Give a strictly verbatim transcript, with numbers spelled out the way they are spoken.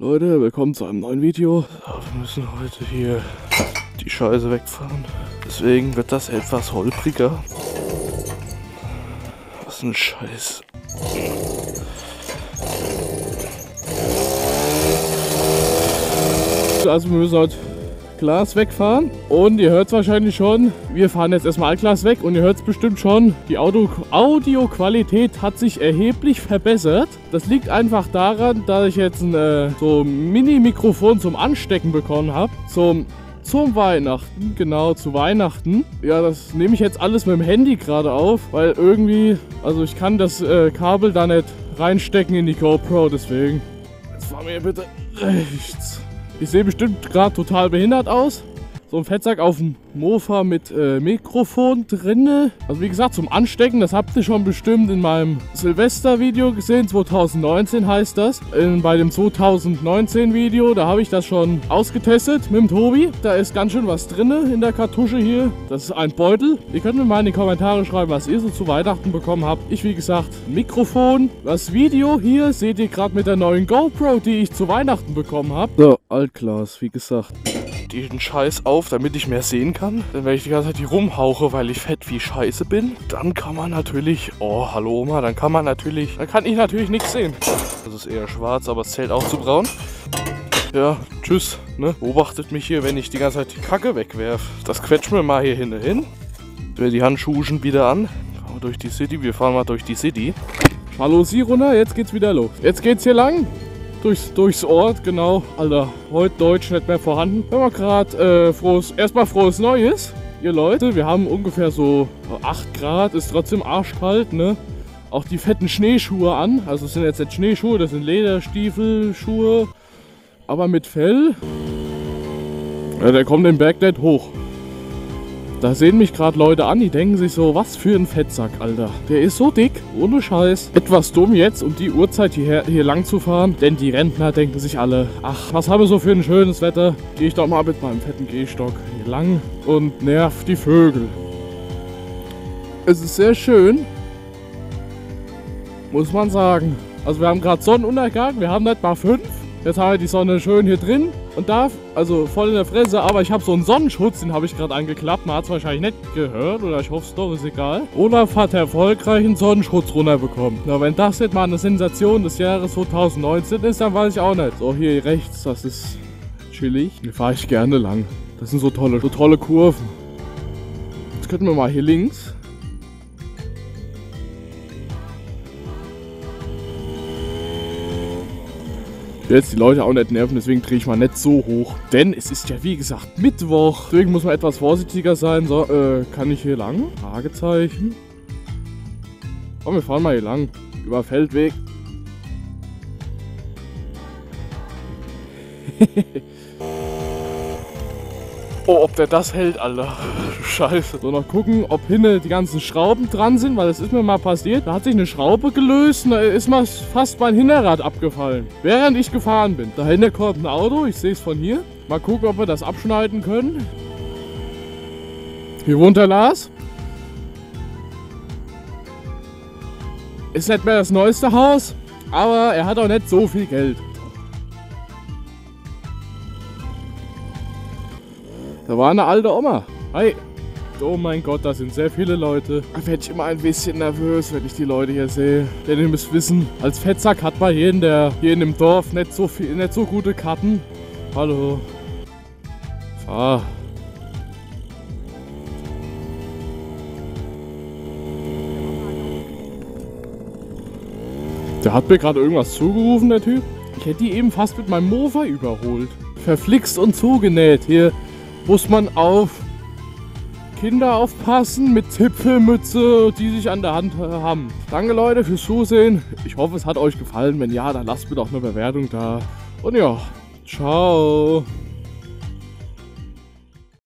Leute, willkommen zu einem neuen Video. Wir müssen heute hier die Scheiße wegfahren. Deswegen wird das etwas holpriger. Was ein Scheiß. Also wir müssen heute Glas wegfahren und ihr hört es wahrscheinlich schon, wir fahren jetzt erstmal Altglas weg und ihr hört es bestimmt schon, die Audio Audioqualität hat sich erheblich verbessert. Das liegt einfach daran, dass ich jetzt ein äh, so Mini-Mikrofon zum Anstecken bekommen habe, zum, zum Weihnachten, genau zu Weihnachten. Ja, das nehme ich jetzt alles mit dem Handy gerade auf, weil irgendwie, also ich kann das äh, Kabel da nicht reinstecken in die GoPro, deswegen. Jetzt fahren wir bitte rechts. Ich sehe bestimmt gerade total behindert aus. So ein Fettsack auf dem Mofa mit äh, Mikrofon drinne. Also wie gesagt, zum Anstecken, das habt ihr schon bestimmt in meinem Silvester-Video gesehen. zwanzig neunzehn heißt das. In, bei dem zwanzig neunzehn Video, da habe ich das schon ausgetestet mit dem Tobi. Da ist ganz schön was drinne in der Kartusche hier. Das ist ein Beutel. Ihr könnt mir mal in die Kommentare schreiben, was ihr so zu Weihnachten bekommen habt. Ich, wie gesagt, Mikrofon. Das Video hier seht ihr gerade mit der neuen GoPro, die ich zu Weihnachten bekommen habe. So, Altglas, wie gesagt. Den Scheiß auf, damit ich mehr sehen kann. Denn wenn ich die ganze Zeit hier rumhauche, weil ich fett wie Scheiße bin, dann kann man natürlich, oh hallo Oma, dann kann man natürlich, dann kann ich natürlich nichts sehen. Das ist eher schwarz, aber es zählt auch zu braun. Ja, tschüss, ne? Beobachtet mich hier, wenn ich die ganze Zeit die Kacke wegwerfe. Das quetschen wir mal hier hinten hin. Wir die Handschuhe schon wieder an. Fahren wir durch die City, wir fahren mal durch die City. Hallo Sie runter, jetzt geht's wieder los. Jetzt geht's hier lang. Durchs, durchs Ort, genau. Alter, heute Deutsch nicht mehr vorhanden. Wir haben gerade äh, frohes, erstmal frohes Neues, ihr Leute. Wir haben ungefähr so acht Grad, ist trotzdem arschkalt, ne? Auch die fetten Schneeschuhe an. Also es sind jetzt nicht Schneeschuhe, das sind Lederstiefelschuhe. Aber mit Fell. Ja, der kommt den Berg nicht hoch. Da sehen mich gerade Leute an, die denken sich so, was für ein Fettsack, Alter. Der ist so dick, ohne Scheiß. Etwas dumm jetzt, um die Uhrzeit hierher, hier lang zu fahren. Denn die Rentner denken sich alle, ach, was haben wir so für ein schönes Wetter. Gehe ich doch mal mit meinem fetten Gehstock hier lang und nerv die Vögel. Es ist sehr schön, muss man sagen. Also wir haben gerade Sonnenuntergang, wir haben nicht mal fünf. Jetzt haben wir die Sonne schön hier drin und da, also voll in der Fresse, aber ich habe so einen Sonnenschutz, den habe ich gerade angeklappt. Man hat es wahrscheinlich nicht gehört oder ich hoffe es doch, ist egal. Olaf hat erfolgreich einen Sonnenschutz runterbekommen. Na, wenn das jetzt mal eine Sensation des Jahres zwanzig neunzehn ist, dann weiß ich auch nicht. So, hier rechts, das ist chillig. Hier fahre ich gerne lang. Das sind so tolle, so tolle Kurven. Jetzt könnten wir mal hier links. Ich will jetzt die Leute auch nicht nerven, deswegen drehe ich mal nicht so hoch. Denn es ist ja wie gesagt Mittwoch. Deswegen muss man etwas vorsichtiger sein. So, äh, kann ich hier lang? Fragezeichen. Komm, wir fahren mal hier lang. Über Feldweg. Oh, ob der das hält, Alter. Scheiße. So, noch gucken, ob hinten die ganzen Schrauben dran sind, weil das ist mir mal passiert. Da hat sich eine Schraube gelöst und da ist mal fast mein Hinterrad abgefallen. Während ich gefahren bin. Dahinter kommt ein Auto, ich sehe es von hier. Mal gucken, ob wir das abschneiden können. Hier wohnt der Lars. Ist nicht mehr das neueste Haus, aber er hat auch nicht so viel Geld. Da war eine alte Oma. Hi. Oh mein Gott, da sind sehr viele Leute. Da werde ich immer ein bisschen nervös, wenn ich die Leute hier sehe. Denn ihr müsst wissen, als Fettsack hat man hier in, der, hier in dem Dorf nicht so, viel, nicht so gute Karten. Hallo. Fahr. Der hat mir gerade irgendwas zugerufen, der Typ. Ich hätte die eben fast mit meinem Mofa überholt. Verflixt und zugenäht. Hier muss man auf Kinder aufpassen mit Zipfelmütze, die sich an der Hand haben. Danke Leute fürs Zusehen. Ich hoffe, es hat euch gefallen. Wenn ja, dann lasst mir doch eine Bewertung da. Und ja, ciao.